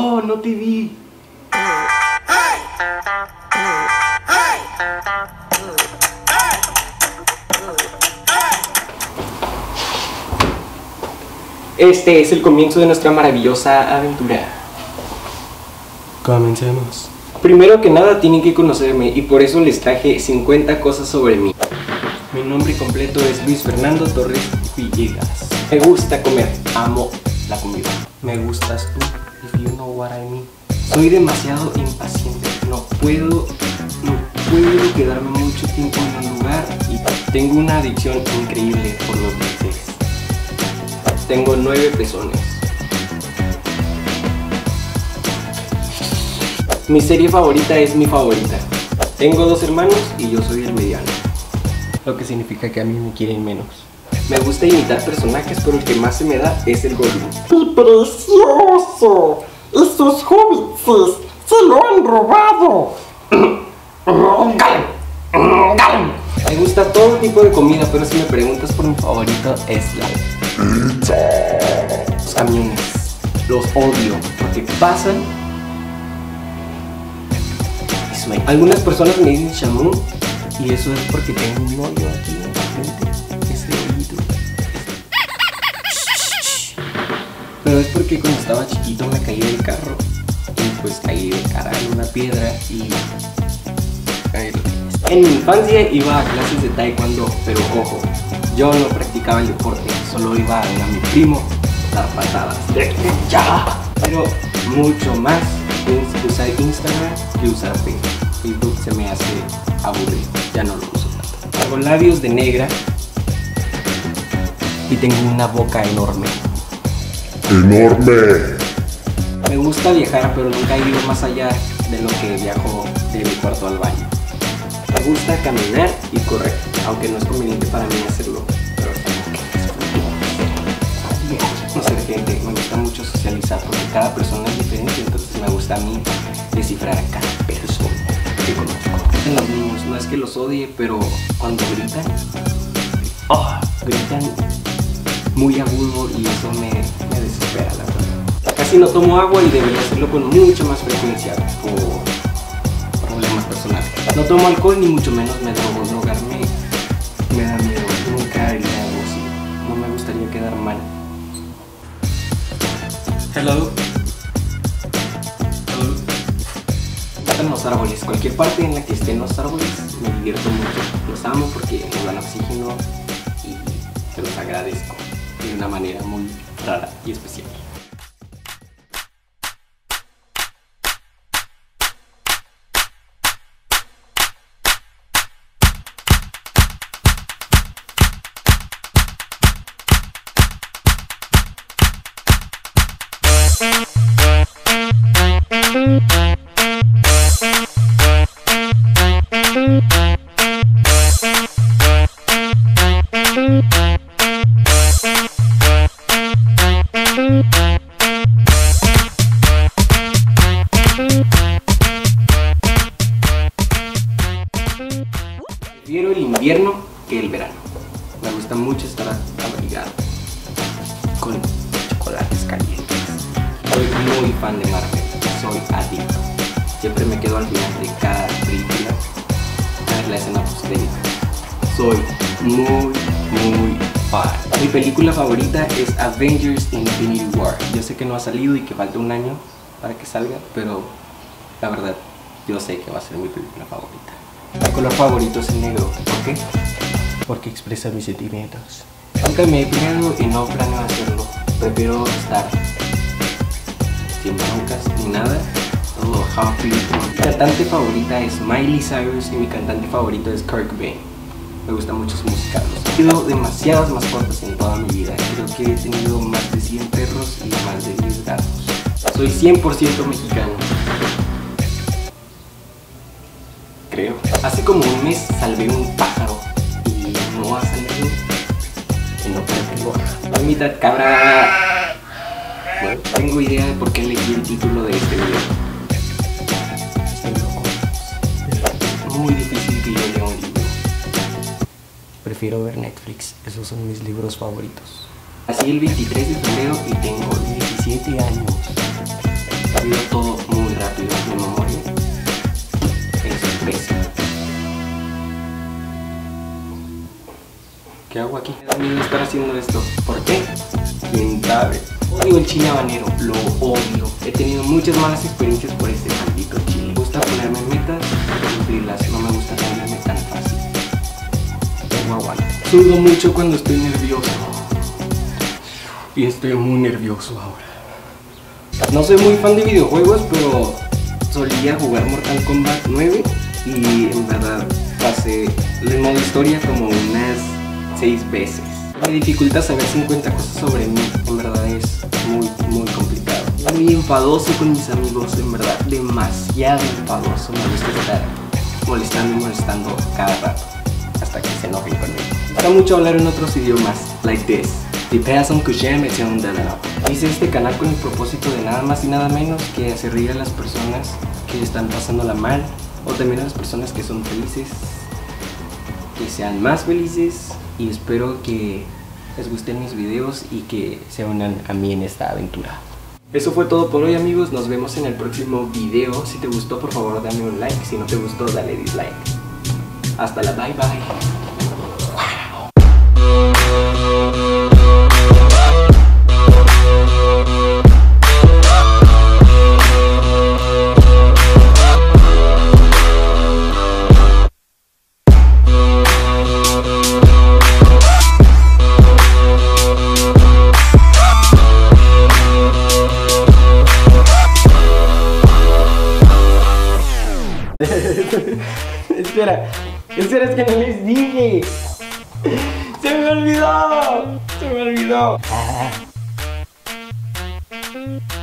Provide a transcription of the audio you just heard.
Oh, no te vi. Este es el comienzo de nuestra maravillosa aventura. Comencemos. Primero que nada tienen que conocerme y por eso les traje 50 cosas sobre mí. Mi nombre completo es Luis Fernando Torres Villegas. Me gusta comer, amo la comida. Me gustas tú, if you know what I mean. Soy demasiado impaciente, no puedo quedarme mucho tiempo en un lugar y tengo una adicción increíble por los dulces. Tengo 9 pezones. Mi serie favorita es mi favorita. Tengo 2 hermanos y yo soy el mediano, lo que significa que a mí me quieren menos. Me gusta imitar personajes, pero el que más se me da es el Gollum. ¡Qué precioso! ¡Esos hobbits se lo han robado! Me gusta todo tipo de comida, pero si me preguntas por mi favorito es los camiones. Los odio porque pasan y sueñan. Algunas personas me dicen Shamu y eso es porque tengo un hoyo aquí en la frente. Ese hoyito. Pero es porque cuando estaba chiquito me caí del carro y pues caí de cara en una piedra y ahí lo tienes. En mi infancia iba a clases de taekwondo, pero ojo, yo no practicaba el deporte, solo iba a ver a mi primo dar patadas. Pero mucho más usar Instagram que usar Facebook. Facebook se me hace aburrido, ya no lo uso tanto. Hago labios de negra y tengo una boca enorme. ¡Enorme! Me gusta viajar, pero nunca he ido más allá de lo que viajo de mi cuarto al baño. Me gusta caminar y correr, aunque no es conveniente para mí hacerlo, pero es algo que disfruto. Conocer gente, me gusta mucho socializar porque cada persona es diferente, entonces me gusta a mí descifrar a cada persona que conozco. En los niños, no es que los odie, pero cuando gritan, gritan muy agudo y eso me desespera, la verdad. Casi no tomo agua y debería hacerlo con mucha más frecuencia por problemas personales. No tomo alcohol ni mucho menos me drogo. Drogarme me da miedo. Nunca haría algo así. No me gustaría quedar mal. Hello. Hello. Me gustan los árboles. Cualquier parte en la que estén los árboles me divierto mucho. Los amo porque me dan oxígeno y se los agradezco de una manera muy rara y especial. Prefiero el invierno que el verano. Me gusta mucho estar abrigado con chocolates calientes. Soy muy fan de Marvel, soy adicto. Siempre me quedo al final de cada película a ver la escena post-crédito. Soy muy fan. Mi película favorita es Avengers Infinity War. Yo sé que no ha salido y que falta un año para que salga, pero la verdad yo sé que va a ser mi película favorita. Mi color favorito es el negro. ¿Por qué? Porque expresa mis sentimientos. Nunca me he peleado y no planeo hacerlo. Prefiero estar sin broncas ni nada. Todo happy. Mi cantante favorita es Miley Cyrus y mi cantante favorito es Kurt Cobain. Me gusta mucho su música. He tenido demasiadas mascotas en toda mi vida. Creo que he tenido más de 100 perros y más de 10 gatos. Soy 100% mexicano. Creo. Hace como un mes salvé un pájaro y no ha salido. Y no creo que lo haga. Mitad cabra. Bueno, tengo idea de por qué elegí el título de este video. Estoy loco. Es muy difícil que yo lea un libro. Prefiero ver Netflix. Esos son mis libros favoritos. Nací el 23 de febrero y tengo 17 años. olvido todo muy rápido. Mi memoria es pésima. ¿Qué hago aquí? Me da miedo estar haciendo esto. ¿Por qué? ¿Quién sabe? Odio el chile habanero, lo odio. He tenido muchas malas experiencias por este maldito chile. Me gusta ponerme metas y cumplirlas. No me gusta ponerme tan fácil. No aguanto. Sudo mucho cuando estoy nervioso. Y estoy muy nervioso ahora. No soy muy fan de videojuegos, pero solía jugar Mortal Kombat 9 y en verdad pasé el modo historia como unas 6 veces. Me dificulta saber 50 cosas sobre mí, en verdad es muy complicado. Muy enfadoso con mis amigos, en verdad, demasiado enfadoso. Me gusta estar molestando y molestando cada rato, hasta que se enojen conmigo. Me gusta mucho hablar en otros idiomas, like this. Hice este canal con el propósito de nada más y nada menos que hacer reír a las personas que están pasándola mal, o también a las personas que son felices, que sean más felices. Y espero que les gusten mis videos y que se unan a mí en esta aventura. Eso fue todo por hoy, amigos. Nos vemos en el próximo video. Si te gustó, por favor dame un like. Si no te gustó, dale dislike. Hasta la bye bye. Espera, es que no les dije. Se me olvidó.